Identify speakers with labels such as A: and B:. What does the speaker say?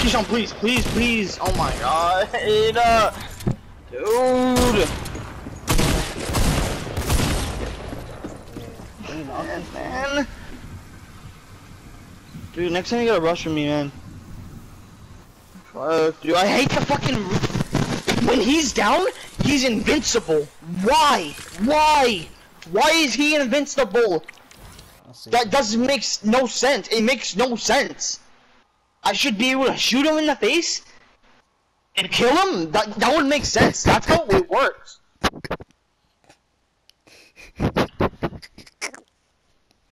A: Keyshawn, please, please, please. Oh my god. Dude. Man. Dude, next time you gotta rush with me, man. Fuck, dude, I hate the fucking... When he's down, he's invincible. Why? Why? Why is he invincible? That doesn't make no sense. It makes no sense. I should be able to shoot him in the face and kill him? That would make sense. That's how it works.